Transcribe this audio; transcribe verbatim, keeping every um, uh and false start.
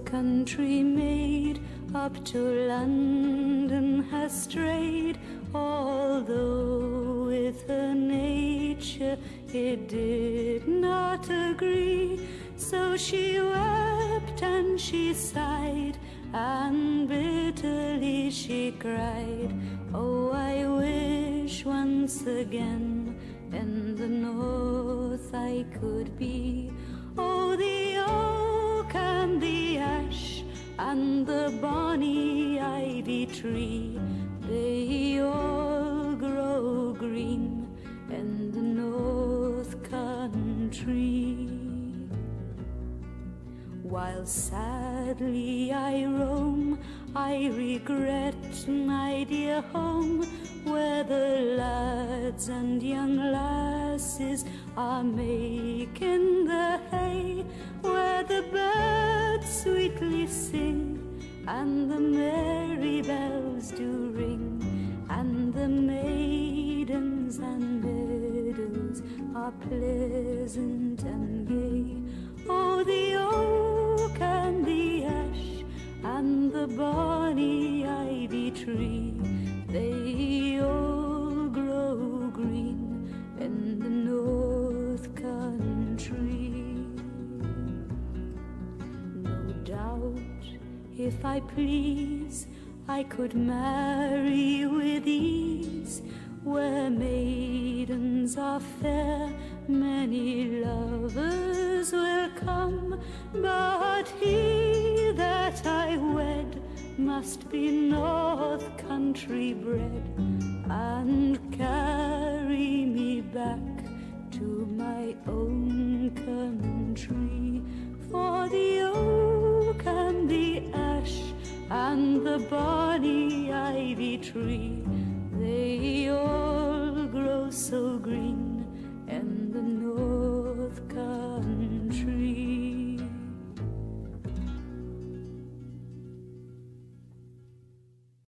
North Country maid up to London has strayed, although with her nature it did not agree. So she wept and she sighed, and bitterly she cried, "Oh, I wish once again in the north I could be. Oh, the oak and the ash and the bonny ivy tree, they all grow green in the North Country." While sadly I roam, I regret my dear home, where the lads and young lasses are making the hay, where the birds sweetly sing and the merry bells do ring, and the maidens and meadows are pleasant and gay. Oh, the oak and the ash and the bonny ivy tree, they all grow green in the North Country. No doubt, if I please, I could marry with ease, where maidens are fair, many lovers will come, but he that I wed must be North Country bred, and carry me back to my own country. For the oak and the ash and the bonny ivy tree, they all grow so green